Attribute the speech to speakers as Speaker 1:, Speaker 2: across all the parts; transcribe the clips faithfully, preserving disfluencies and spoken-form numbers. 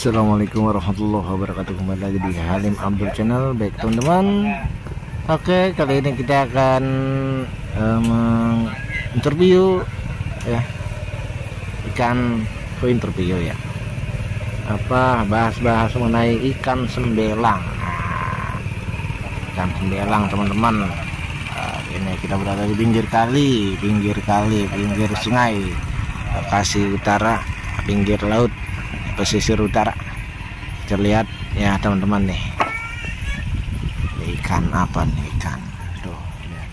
Speaker 1: Assalamualaikum warahmatullahi wabarakatuh. Kembali lagi di Halim Abdul Channel. Baik teman-teman, oke, kali ini kita akan um, interview ya ikan ke interview ya apa bahas-bahas mengenai ikan sembelang. Nah, ikan sembelang teman-teman. Nah, ini kita berada di pinggir kali pinggir kali pinggir sungai Bekasi Utara, pinggir laut pesisir utara. Kita lihat ya teman-teman nih, ini ikan apa nih, ikan tuh lihat.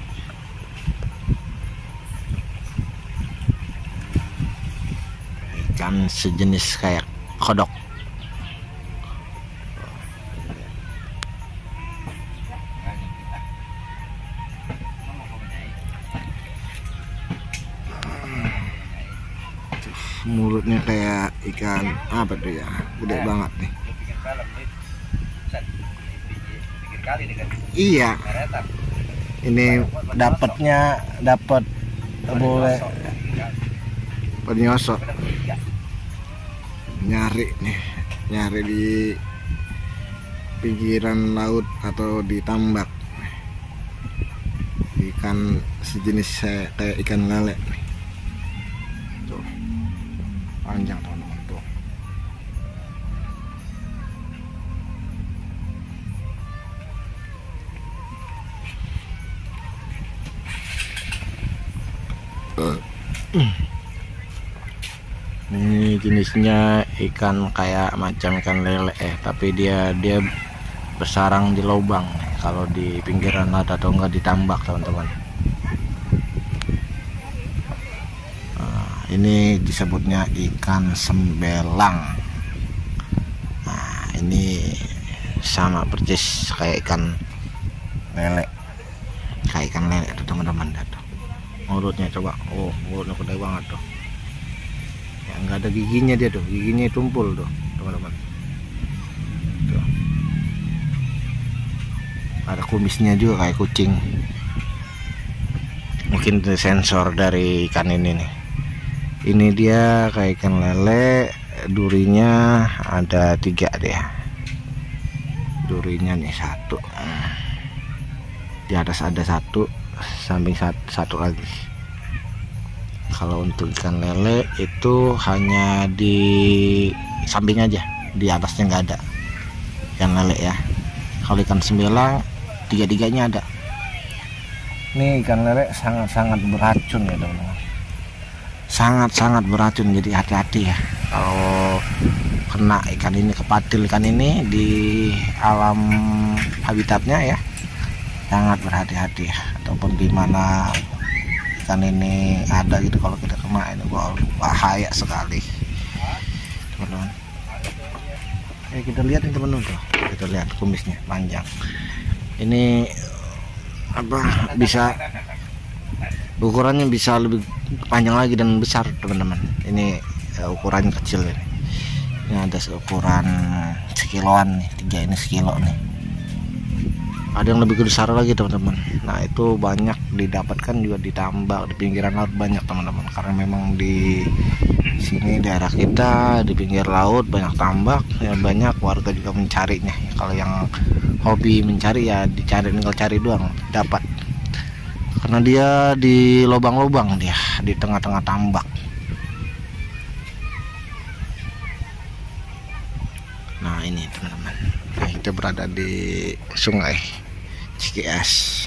Speaker 1: Ikan sejenis kayak kodok. Mulutnya kayak ikan apa tuh ya, gede banget nih. Iya, ini dapatnya dapat boleh penyosot, nyari nih, nyari di pinggiran laut atau di tambak. Ikan sejenis kayak ikan lele nih. Tuh, panjang teman-teman tuh. Ini jenisnya ikan kayak macam ikan lele eh tapi dia dia bersarang di lubang kalau di pinggiran laut atau enggak ditambak teman-teman. Nah, ini disebutnya ikan sembelang. Nah, ini sama persis kayak ikan lele, kayak ikan lele tuh teman-teman. Mulutnya coba, oh mulutnya gede banget tuh ya, nggak ada giginya dia tuh, giginya tumpul tuh teman-teman tuh. Ada kumisnya juga kayak kucing, mungkin sensor dari ikan ini nih. Ini dia kayak ikan lele, durinya ada tiga deh, durinya nih satu, di atas ada satu, samping satu, satu lagi. Kalau untuk ikan lele itu hanya di samping aja, di atasnya nggak ada ikan lele ya. Kalau ikan sembelang tiga-tiganya ada. Ini ikan lele sangat-sangat beracun ya teman-teman, sangat-sangat beracun, jadi hati-hati ya kalau kena ikan ini, kepatil ikan ini di alam habitatnya ya, sangat berhati-hati ya. Ataupun di mana ikan ini ada gitu, kalau kita kena ini bahaya sekali teman-teman. Oke, kita lihat nih teman-teman tuh, kita lihat kumisnya panjang. Ini apa, bisa ukurannya bisa lebih panjang lagi dan besar teman-teman. Ini uh, ukuran kecil ini. Ini ada seukuran sekiloan nih, tiga ini sekilo nih. Ada yang lebih besar lagi teman-teman. Nah itu banyak didapatkan juga di tambak, di pinggiran laut banyak teman-teman, karena memang di sini daerah kita di pinggir laut banyak tambak ya, banyak warga juga mencarinya. Kalau yang hobi mencari ya dicari, tinggal cari doang dapat, karena dia di lubang-lubang, dia di tengah-tengah tambak. Nah ini teman-teman, nah, kita berada di sungai Cikias.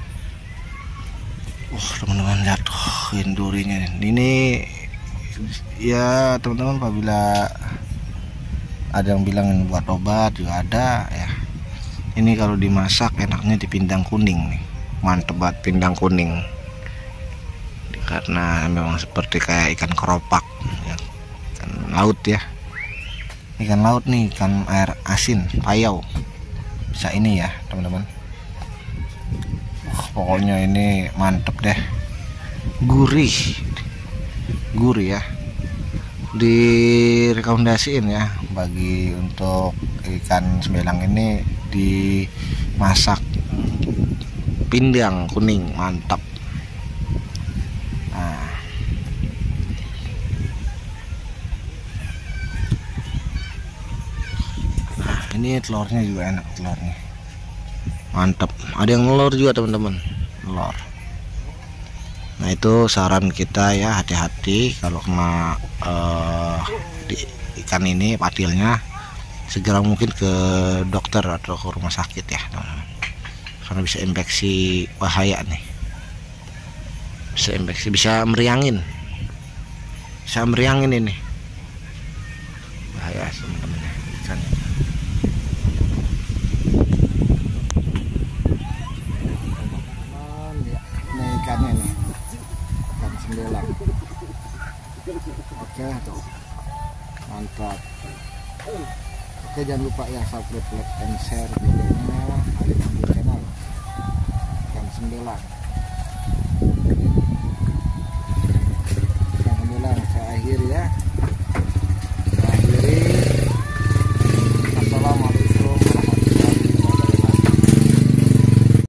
Speaker 1: Oh teman-teman lihat, oh, ini durinya ini ya teman-teman. Apabila ada yang bilang ini buat obat juga ada ya. Ini kalau dimasak enaknya di pindang kuning nih, mantep banget pindang kuning, karena memang seperti kayak ikan keropak ya, ikan laut ya, ikan laut nih, ikan air asin payau bisa ini ya teman-teman. Oh, pokoknya ini mantep deh, gurih gurih ya, direkomendasiin ya bagi untuk ikan sembelang ini dimasak pindang kuning, mantap. Nah ini telurnya juga enak, telurnya mantap. Ada yang nelur juga teman-teman, telur. Nah itu saran kita ya, hati-hati kalau kena uh, di ikan ini patilnya, segera mungkin ke dokter atau ke rumah sakit ya teman-teman, karena bisa infeksi bahaya nih, bisa infeksi, bisa meriangin, bisa meriangin ini, bahaya teman-teman ikannya. Ini ikannya nih, ikan sembelang. Oke tuh, mantap. Oke, jangan lupa ya subscribe, like, and share videonya Ali Bambu Channel. Ikan sembelang, ikan sembelang saya akhiri ya.